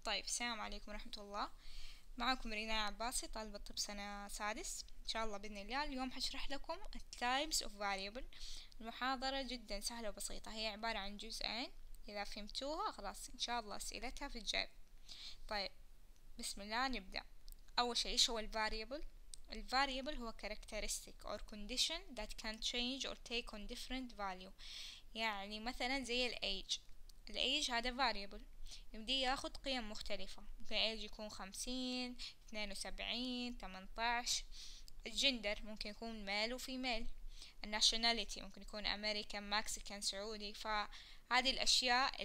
طيب، السلام عليكم ورحمة الله. معكم رينا عباسي، طالبة طب سنة سادس إن شاء الله بإذن الله. اليوم حشرح لكم types of variable. المحاضرة جدا سهلة وبسيطة، هي عبارة عن جزئين، إذا فهمتوها خلاص إن شاء الله أسئلتها في الجايب. طيب، بسم الله نبدأ. أول شيء إيش هو variable؟ variable هو characteristic or condition that can change or take on different value. يعني مثلا زي الage هذا variable، يبدي ياخد قيم مختلفة. ممكن age يكون 50، 72، 18. الجندر ممكن يكون ميل وفيميل. الناشوناليتي ممكن يكون أمريكان، مكسيكان، سعودي. فهذه الأشياء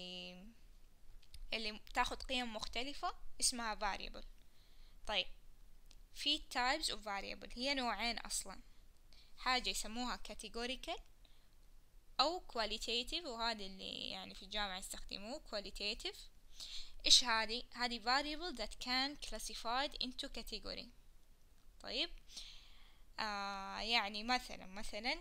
اللي تاخد قيم مختلفة اسمها variable. طيب، في types of variable، هي نوعين أصلا. حاجة يسموها categorical أو qualitative، وهذا اللي يعني في الجامعة يستخدموه qualitative. إيش هذه variable that can classified into category. طيب، يعني مثلا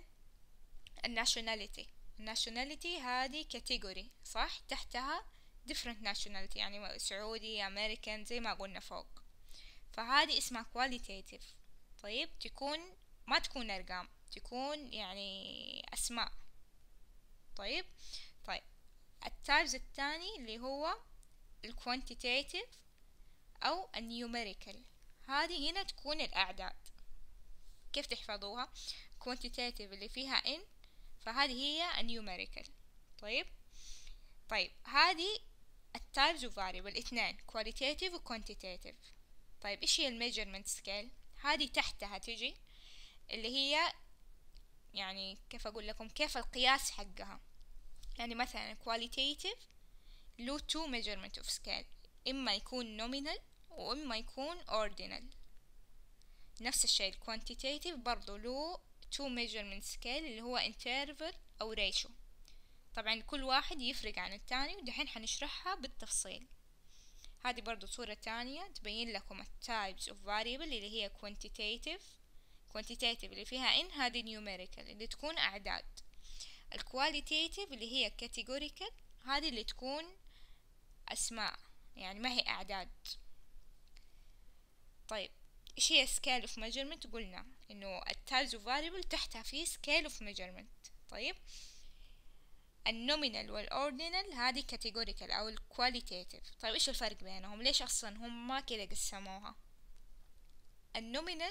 الناشوناليتي هذه category، صح؟ تحتها different nationality، يعني سعودي، أمريكان، زي ما قلنا فوق. فهذه اسمها qualitative. طيب، ما تكون أرقام، تكون يعني أسماء. طيب، التايبز الثاني اللي هو الكوانتيتيف أو النيوميريكال. هذه هنا تكون الأعداد. كيف تحفظوها؟ كوانتيتيف اللي فيها n، فهذه هي النيوميريكال. طيب هذه التايبز اوف فاريبل اثنين، كواليتيتيف وكوانتيتيف. طيب، ايش هي الميجرمنت سكيل؟ هذه تحتها تجي اللي هي يعني كيف اقول لكم كيف القياس حقها. يعني مثلا qualitative له two measurement of scale، إما يكون nominal وإما يكون ordinal. نفس الشيء quantitative برضو له two measurement scale اللي هو interval أو ratio. طبعا كل واحد يفرق عن التاني، ودحين حنشرحها بالتفصيل. هذه برضو صورة تانية تبين لكم types of variable اللي هي quantitative اللي فيها n، هذه numerical اللي تكون أعداد. الكواليتيتيف اللي هي كاتيجوريكال، هذه اللي تكون أسماء، يعني ما هي أعداد. طيب، إيش هي scale of measurement؟ قلنا إنه التايبز of variable تحتها في scale of measurement. طيب، النومينال والأوردينال هذه كاتيجوريكال أو الكواليتيتيف. طيب، إيش الفرق بينهم؟ ليش أصلا هم ما كده قسموها؟ النومينال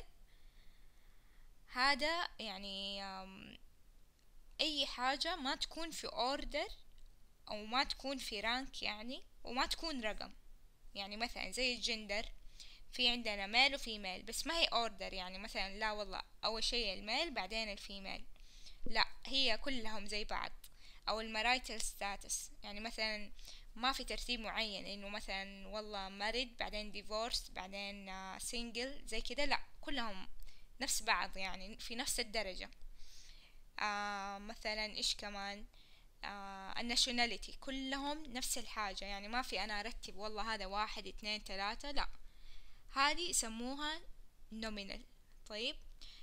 هذا يعني أي حاجة ما تكون في order أو ما تكون في رانك، يعني وما تكون رقم. يعني مثلا زي الجندر، في عندنا ميل وفيميل، بس ما هي اوردر. يعني مثلا لا والله أول شيء الميل بعدين الفيميل، لا، هي كلهم زي بعض. أو المرايتل ستاتس، يعني مثلا ما في ترتيب معين، إنه مثلا والله ماريد بعدين ديفورس بعدين سينجل زي كده، لا، كلهم نفس بعض، يعني في نفس الدرجة. مثلا إيش كمان؟ الناشوناليتي كلهم نفس الحاجة، يعني ما في أنا أرتب والله هذا 1 2 3، لا، هذه يسموها nominal. طيب،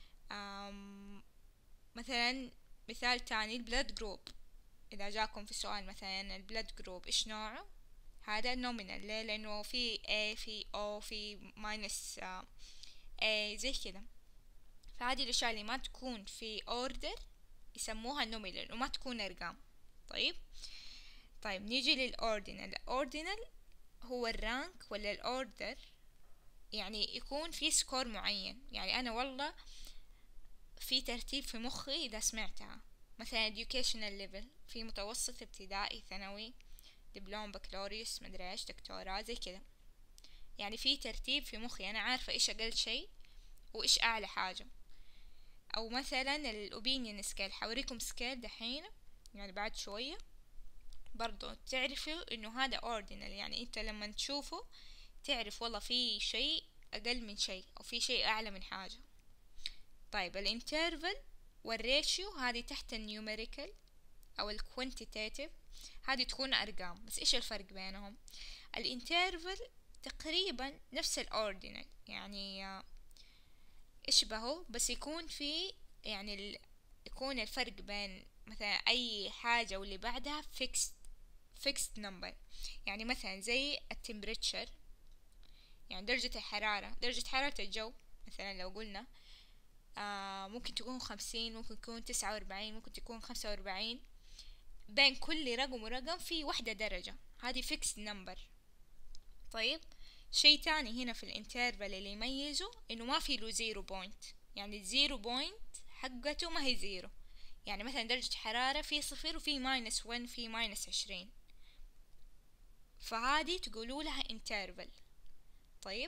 مثلا مثال تاني البلاد جروب. إذا جاكم في سؤال مثلا البلاد جروب إيش نوعه، هذا nominal. ليه؟ لأنه في A، في O، في minus A زي كده. فهذه الأشياء اللي ما تكون في order يسموها nominal وما تكون أرقام. طيب نيجي للأوردينال. الأوردينال هو الرانك ولا الأوردر، يعني يكون في سكور معين. يعني أنا والله في ترتيب في مخي إذا سمعتها، مثلا educational level، في متوسط، ابتدائي، ثانوي، دبلوم، بكالوريوس، مدري ايش، دكتوراه، زي كده. يعني في ترتيب في مخي، أنا عارفة إيش أقل شيء وإيش أعلى حاجة. أو مثلا الأوبينيون سكيل، حوريكم سكيل دحين يعني بعد شوية برضو تعرفوا إنه هذا ordinal. يعني أنت لما تشوفه تعرف والله في شيء أقل من شيء أو في شيء أعلى من حاجة. طيب، الانترفل والريشيو هذه تحت النيوميريكال أو الكوانتيتيف، هذه تكون أرقام. بس إيش الفرق بينهم؟ الانترفل تقريبا نفس الأوردينال، يعني يشبهه، بس يكون في يعني يكون الفرق بين مثلا أي حاجة واللي بعدها fixed number. يعني مثلا زي التمبريتشر، يعني درجة الحرارة، درجة حرارة الجو مثلا لو قلنا ممكن تكون 50، ممكن تكون 49، ممكن تكون 45. بين كل رقم ورقم في واحدة درجة، هذه fixed number. طيب شيء تاني هنا في الانترفال اللي يميزه انه ما في له زيرو بوينت، يعني الزيرو بوينت حقته ما هي زيرو. يعني مثلا درجة حرارة في 0 وفي -1 في -20، فهذه تقولوا لها انترفال. طيب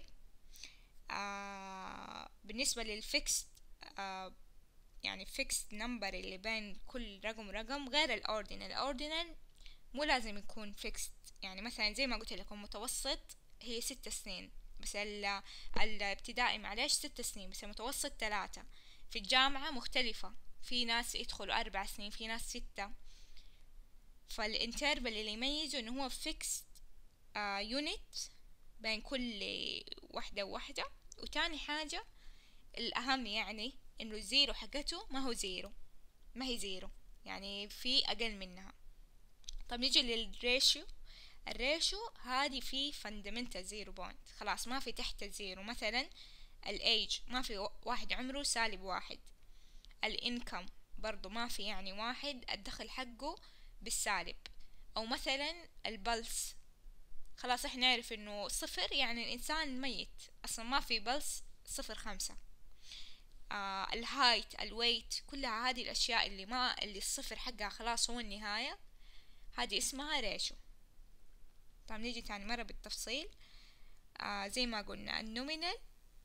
بالنسبة للفيكست يعني فيكست نمبر اللي بين كل رقم ورقم غير الاوردينال. الاوردينال مو لازم يكون فيكست، يعني مثلا زي ما قلت لكم متوسط هي 6 سنين، بس الابتدائي معلش 6 سنين، بس المتوسط 3. في الجامعة مختلفة، في ناس يدخلوا 4 سنين، في ناس 6. فالانترفال اللي يميزه انه هو فيكست يونت بين كل واحدة وواحدة. وتاني حاجة الأهم يعني إنه الزيرو حقته ما هو زيرو، ما هي زيرو، يعني في أقل منها. طب نيجي للريشيو. الريشيو هذه في fundamental زيرو بوينت، خلاص ما في تحت الزيرو. مثلا الأيج ما في واحد عمره -1. الإنكم برضو ما في يعني واحد الدخل حقه بالسالب. أو مثلا البلس، خلاص احنا نعرف انه 0 يعني الانسان ميت اصلا، ما في بلس 0.5. الهايت، الويت، كلها هذه الاشياء اللي الصفر حقها خلاص هو النهاية، هذه اسمها ريشو. طيب نيجي تاني مرة بالتفصيل. زي ما قلنا النومينال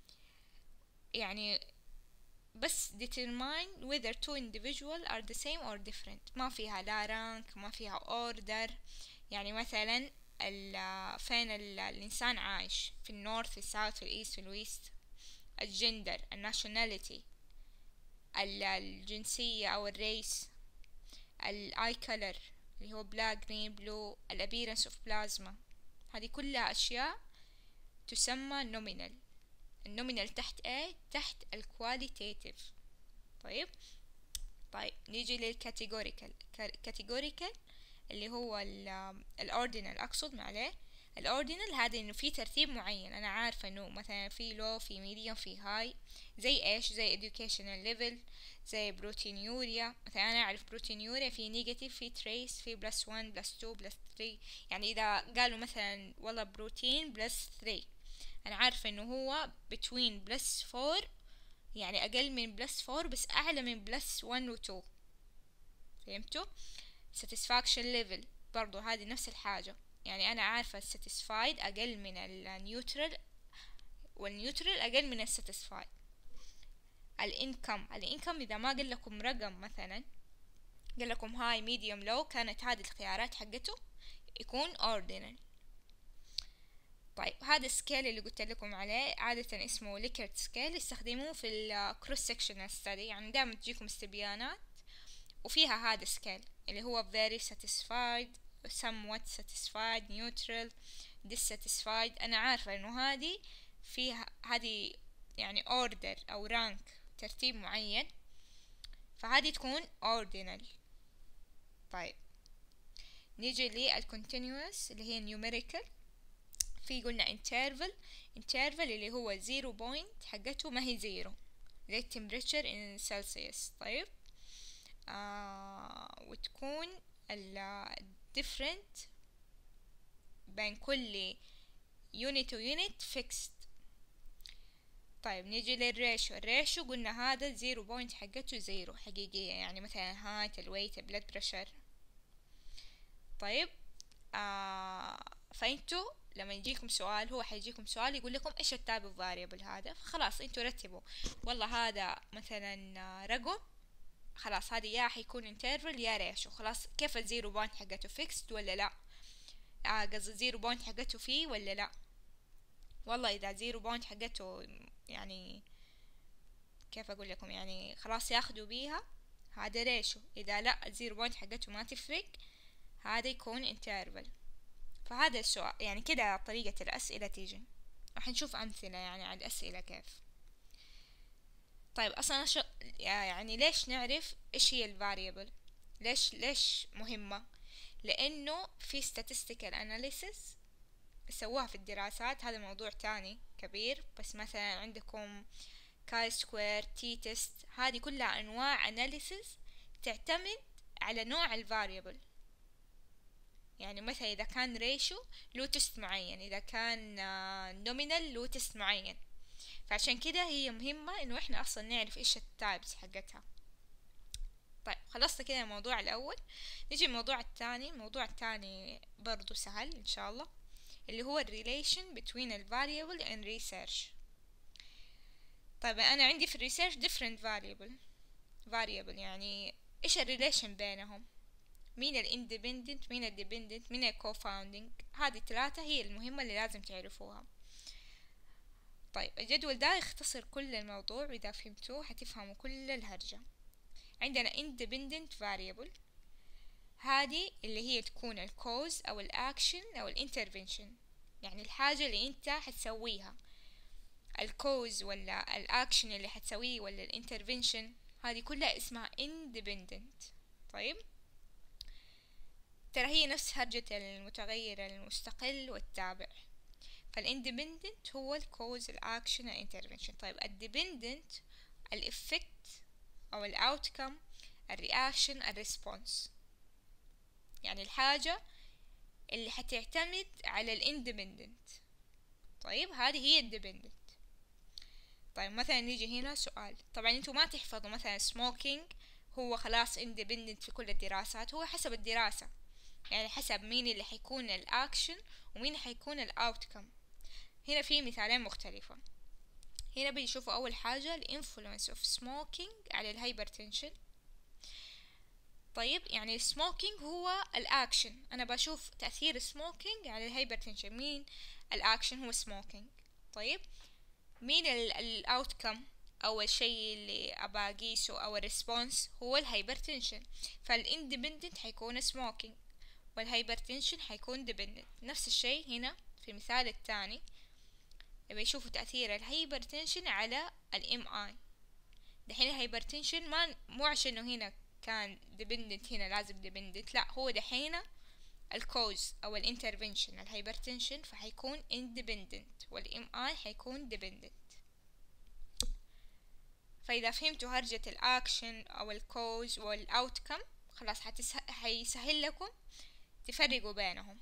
يعني بس determine whether two individual are the same or different، ما فيها لا rank، ما فيها order. يعني مثلا فين الإنسان عايش، في النورث، في الساوث، في الإيست، في الويست. الجندر، الناشوناليتي، الجنسية أو الريس، الآي كولر اللي هو بلاك، جرين، بلو، الابيرنس اوف بلازما. هذه كلها أشياء تسمى نومينال. النومينال تحت ايه؟ تحت الكواليتيتيف. طيب نيجي للكاتيجوريكال. كاتيجوريكال اللي هو الاوردينال، اقصد معليه. الاوردينال هذا انه في ترتيب معين، انا عارفه انه مثلا في لو، في ميديوم، في هاي. زي ايش؟ زي educational level، زي بروتينيوريا. مثلا انا اعرف بروتينيوريا في نيجاتيف، في تريس، في +1 +2 +3. يعني اذا قالوا مثلا والله بروتين +3، انا عارفه انه هو between +4، يعني اقل من +4 بس اعلى من +1 و 2. فهمتوا؟ satisfaction level برضو هذه نفس الحاجة، يعني أنا عارفة satisfied أقل من النيوترال، والنيوترال أقل من الساتيسفايد. الانكم إذا ما قال لكم رقم، مثلا قال لكم هاي، ميديوم، لو، كانت هذه الخيارات حقته، يكون ordinal. طيب هذا السكيل اللي قلت لكم عليه عادة اسمه ليكرت سكيل، يستخدموه في الكروس سكشنال ستدي، يعني دائما تجيكم استبيانات وفيها هذا السكيل اللي هو very satisfied، somewhat satisfied، neutral، dissatisfied. أنا عارفة إنه هذه فيها هذه يعني order أو rank، ترتيب معين، فهذه تكون ordinal. طيب نيجي للcontinuous اللي هي numerical. في قلنا interval اللي هو 0 point حقته ما هي 0، زي temperature in Celsius. طيب وتكون different بين كل unit و unit fixed. طيب نيجي للريشو. الريشو قلنا هذا 0 point حقته 0 حقيقية، يعني مثلا هايت، الويت، البلد بريشر. طيب فانتوا لما يجيكم سؤال، هو حيجيكم سؤال يقول لكم ايش التايب اوف فاريبل هذا، فخلاص انتوا رتبوا والله هذا مثلا رقم، خلاص هذه يا حيكون انترفل يا ريشو. خلاص كيف الزيرو بوينت حقته فيكسد ولا لا؟ قصدي الزيرو بوينت حقته فيه ولا لا؟ والله اذا زيرو بوينت حقته يعني كيف اقول لكم، يعني خلاص ياخدوا بيها، هذا ريشو. اذا لا الزيرو بوينت حقته ما تفرق، هذا يكون انترفل. فهذا السؤال يعني كده طريقة الأسئلة تيجي، راح نشوف أمثلة يعني على الأسئلة كيف. طيب أصلا يعني ليش نعرف إيش هي الفاريبل؟ ليش مهمة؟ لأنه في statistical analysis سووها في الدراسات، هذا موضوع تاني كبير. بس مثلا عندكم كاي سكوير، تي تيست، هذه كلها أنواع analysis تعتمد على نوع الفاريبل. يعني مثلا إذا كان ريشو له تست معين، إذا كان نومينال له تست معين. فعشان كده هي مهمة إنه إحنا أصلا نعرف إيش التايبس حقتها. طيب خلصنا كده الموضوع الأول، نجي الموضوع الثاني. الموضوع الثاني برضو سهل إن شاء الله، اللي هو relation between the variable and research. طيب أنا عندي في الريسيرش different variable، يعني إيش الريليشن بينهم، مين الاندبندنت، مين الديبندنت، مين الكوفاوندينج. هذه الثلاثة هي المهمة اللي لازم تعرفوها. طيب الجدول ده يختصر كل الموضوع، وإذا فهمتوه هتفهموا كل الهرجة. عندنا independent variable، هذه اللي هي تكون الكوز أو الأكشن أو الانترفنشن، يعني الحاجة اللي انت حتسويها، الكوز ولا الأكشن اللي حتسويه ولا الانترفنشن، هذه كلها اسمها independent. طيب ترى هي نفس هرجة المتغير المستقل والتابع. فالاندبندنت هو الكوز، الاكشن، الانترفنشن. طيب الديبندنت الافكت او الاوتكم، الرياكشن، الريسبونس، يعني الحاجة اللي حتعتمد على الاندبندنت. طيب هذه هي الديبندنت. طيب مثلا نيجي هنا سؤال، طبعا انتوا ما تحفظوا مثلا سموكينج هو خلاص اندبندنت في كل الدراسات، هو حسب الدراسة، يعني حسب مين اللي حيكون الاكشن ومين حيكون الاوتكم. هنا في مثالين مختلفة. هنا بيشوفوا اول حاجة الانفلونس اوف سموكينج على الهايبرتنشن. طيب يعني السموكينج هو الاكشن، انا بشوف تأثير السموكينج على الهايبرتنشن، مين الاكشن هو سموكينج. طيب مين الاوتكم او الشيء اللي ابى اقيسه او الريسبونس هو الهايبرتنشن. فالاندبندنت حيكون سموكينج والهايبرتنشن حيكون ديبندنت. نفس الشيء هنا في المثال الثاني بيشوفوا تأثير الهايبرتنشن على الام اي. دحين الهايبرتنشن ما مو عشان هنا كان ديبندنت هنا لازم ديبندنت، لا هو دحين الكوز او الانترفنشن الهايبرتنشن فحيكون independent والام اي حيكون dependent. فاذا فهمتوا هرجة الاكشن او الكوز والاوتكم خلاص حيسهل لكم تفرقوا بينهم.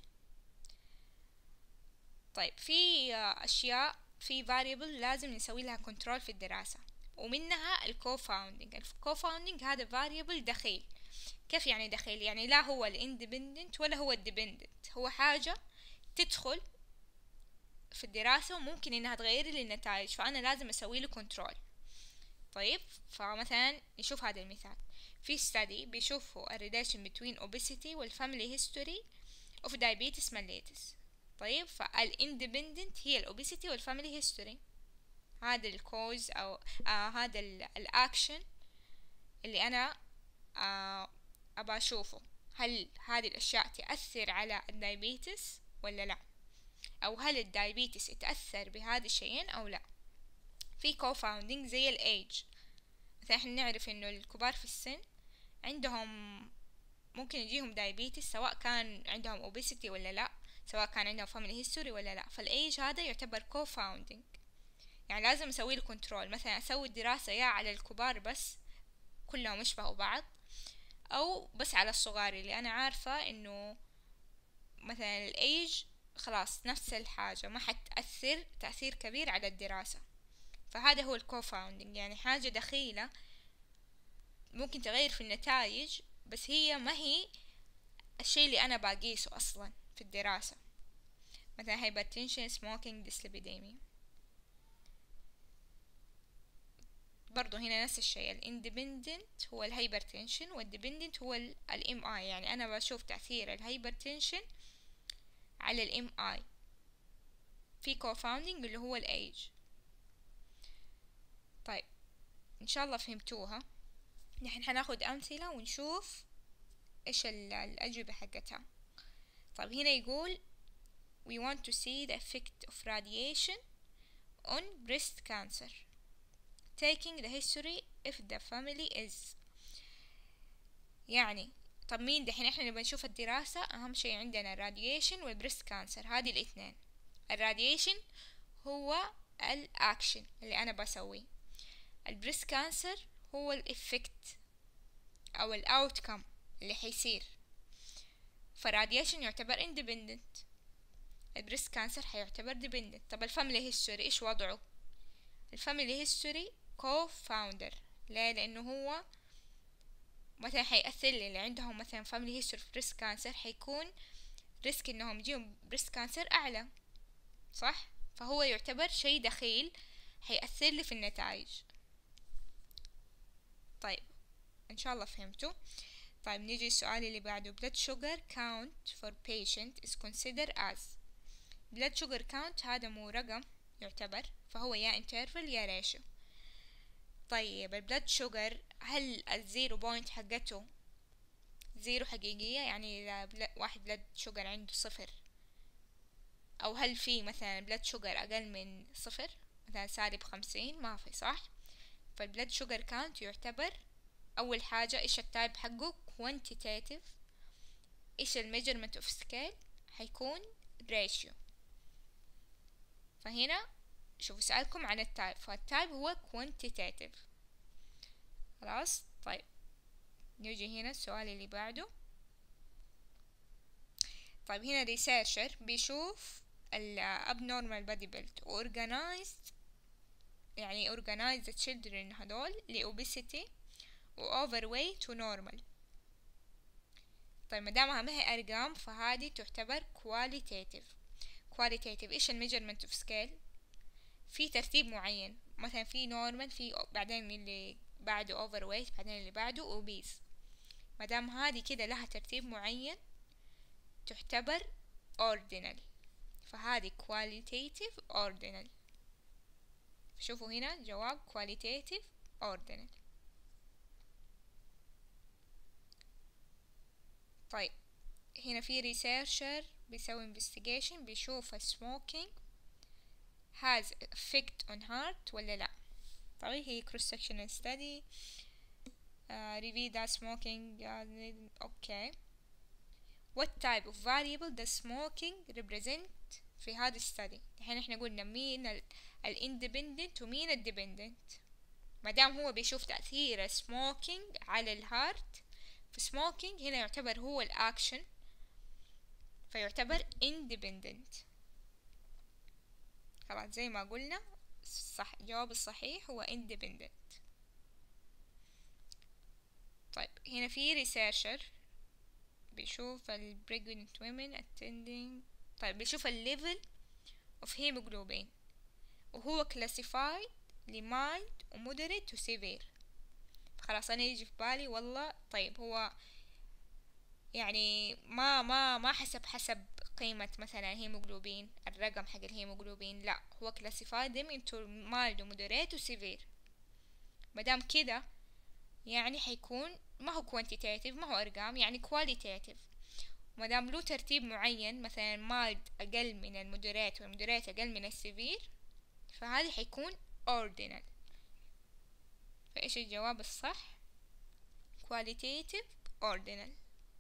طيب في اشياء في variable لازم نسوي لها كنترول في الدراسة، ومنها الكوفاوندينج. الكوفاوندينج هذا variable دخيل. كيف يعني دخيل؟ يعني لا هو الاندبندنت ولا هو الديبندنت، هو حاجة تدخل في الدراسة وممكن انها تغير لي النتائج، فانا لازم اسوي له كنترول. طيب فمثلا نشوف هذا المثال في study بيشوفوا الريليشن between obesity والفاميلي history of diabetes mellitus. طيب فالاندبندنت هي الاوبيسيتي والفاميلي هيستوري، هذا الكوز او هذا الاكشن اللي انا ابى اشوفه، هل هذه الاشياء تأثر على الدايابيتس ولا لا، او هل الدايابيتس يتأثر بهذه الشيئين او لا. في كوفاوندينج زي الايج، مثلا احنا نعرف انه الكبار في السن عندهم ممكن يجيهم دايابيتس سواء كان عندهم اوبيسيتي ولا لا، سواء كان عندهم فاميلي هيستوري ولا لا. فالايج هذا يعتبر كوفاوندينج، يعني لازم اسوي له كنترول. مثلا اسوي الدراسة يا على الكبار بس كلهم يشبهوا بعض، او بس على الصغار اللي انا عارفة انه مثلا الايج خلاص نفس الحاجة ما حتأثر تأثير كبير على الدراسة. فهذا هو الكوفاوندينج، يعني حاجة دخيلة ممكن تغير في النتائج بس هي ما هي الشيء اللي انا باقيسه اصلا في الدراسة، مثلا hypertension smoking dyslipidemia. برضو هنا نفس الشيء، الاندبندنت هو الهايبرتنشن والديبندنت هو الام اي، يعني انا بشوف تأثير الهايبرتنشن على الام اي. في كوفاوندينج اللي هو الايج. طيب ان شاء الله فهمتوها. نحن حناخد امثلة ونشوف ايش الاجوبة حقتها. طيب هنا يقول we want to see the effect of radiation on breast cancer taking the history if the family is، يعني طب مين دحين احنا نبغى نشوف الدراسة؟ اهم شيء عندنا الراديشن والبريست كانسر، هذه الاثنين. الراديشن هو الاكشن اللي انا بسويه، البريست كانسر هو الافكت او الاوتكم اللي حيصير. فالراديشن يعتبر independent، البريست كانسر حيعتبر dependent. طب الفاميلي هيستوري ايش وضعه؟ الفاميلي هيستوري co-founder. ليه؟ لانه هو مثلا حيأثر لي اللي عندهم مثلا فاميلي هيستوري في بريست كانسر، حيكون ريسك انهم يجيهم بريست كانسر اعلى، صح؟ فهو يعتبر شيء دخيل حيأثر لي في النتائج. طيب ان شاء الله فهمتوا. طيب نيجي السؤال اللي بعده. blood sugar count for patient is considered as. blood sugar count هذا مو رقم يعتبر، فهو يا interval يا ratio. طيب البلد شوجر، هل الزيرو بوينت حقته زيرو حقيقية، يعني إذا واحد بلد شوجر عنده صفر، أو هل في مثلا بلد شوجر أقل من صفر مثلا -50؟ ما في، صح؟ فالبلد شوجر كاونت يعتبر أول حاجة إيش التايب حقه quantitative، إيش الميجرمنت اوف سكيل حيكون ratio. فهنا شوفوا سألكم عن التايب، فالتايب هو quantitative. خلاص. طيب نيجي هنا السؤال اللي بعده. طيب هنا ريسيرشر بيشوف ال abnormal body build organized، يعني organize the children هدول ل obesity و overweight و normal. طيب مدامها ما هي أرقام فهذه تعتبر qualitative. qualitative إيش الميجرمنت اوف سكيل؟ في ترتيب معين، مثلا في normal، في بعدين اللي بعده overweight، بعدين اللي بعده obese. مدام هذه كده لها ترتيب معين تعتبر ordinal، فهذه qualitative ordinal. شوفوا هنا جواب qualitative ordinal. طيب هنا في researcher بيسوي investigation بيشوف smoking has effect on heart ولا لا. طيب هي cross sectional study reveal that smoking okay. what type of variable does smoking represent في هذا الستادي؟ الحين احنا قلنا مين الاندبندنت ومين الديبندنت. مادام هو بيشوف تأثير السموكينج على الهارت، فسموكينج هنا يعتبر هو الاكشن، فيعتبر independent. خلاص زي ما قلنا صح، الجواب الصحيح هو independent. طيب هنا في researcher بيشوف ال pregnant women attending. طيب بيشوف ال level of hemoglobin وهو classified ل mild و moderate و severe. خلاص أنا يجي في بالي والله طيب هو يعني ما حسب قيمة مثلا الهيموغلوبين، الرقم حق الهيموغلوبين، لا هو classified them into mild و moderate و severe. مدام كده يعني حيكون ما هو quantitative، ما هو أرقام، يعني qualitative. مادام له ترتيب معين، مثلا mild أقل من المودريت والمودريت أقل من السيفير، فهذا حيكون ordinal. فإيش الجواب الصح؟ qualitative ordinal.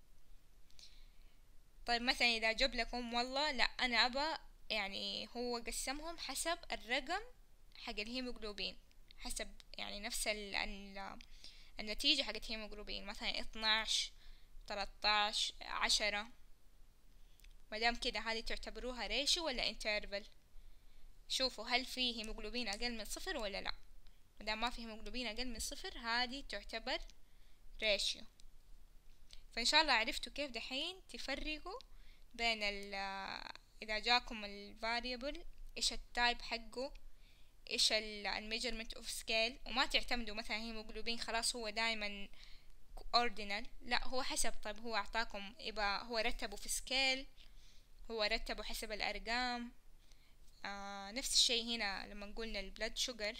طيب مثلا إذا جاب لكم والله لا أنا أبى يعني هو قسمهم حسب الرقم حق الهيموغلوبين، حسب يعني نفس النتيجة حق الهيموغلوبين، مثلا 12 13 10. مادام كده هذه تعتبروها ريشيو ولا انترفل؟ شوفوا هل في هيموغلوبين أقل من صفر ولا لا. مادام ما في هيموغلوبين أقل من صفر هذه تعتبر ريشيو. فإن شاء الله عرفتوا كيف دحين تفرقوا بين إذا جاكم الفاريبل إيش التايب حقه، إيش الميجرمنت اوف سكيل، وما تعتمدوا مثلا هيموغلوبين خلاص هو دايما ordinal، لا هو حسب. طيب هو أعطاكم يبقى هو رتبه في سكيل، هو رتبه حسب الأرقام. نفس الشيء هنا لما قلنا البلد شوجر،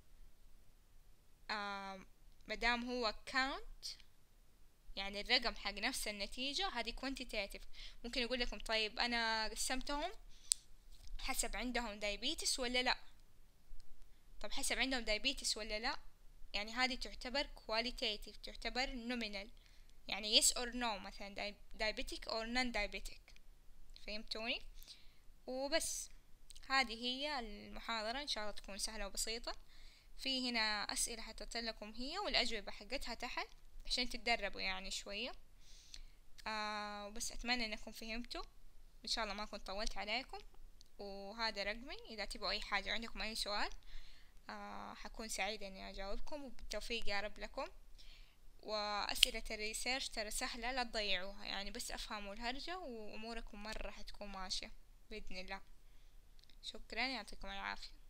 مدام هو count يعني الرقم حق نفس النتيجة، هذه quantitative. ممكن يقول لكم طيب أنا قسمتهم حسب عندهم diabetes ولا لا. طب حسب عندهم diabetes ولا لا، يعني هذه تعتبر qualitative، تعتبر nominal. يعني yes or no، مثلا diabetic or non diabetic. فهمتوني؟ وبس، هذه هي المحاضرة، إن شاء الله تكون سهلة وبسيطة. في هنا أسئلة حطيت لكم هي والأجوبة حقتها تحت عشان تتدربوا يعني شوية. وبس أتمنى أنكم فهمتوا، إن شاء الله ما كنت طولت عليكم. وهذا رقمي، إذا تبغوا أي حاجة عندكم أي سؤال حكون سعيدة إني أجاوبكم، وبالتوفيق يا رب لكم. وأسئلة الريسيرش ترى سهلة، لا تضيعوها يعني، بس أفهموا الهرجة وأموركم مرة حتكون ماشية بإذن الله. شكرا، يعطيكم العافية.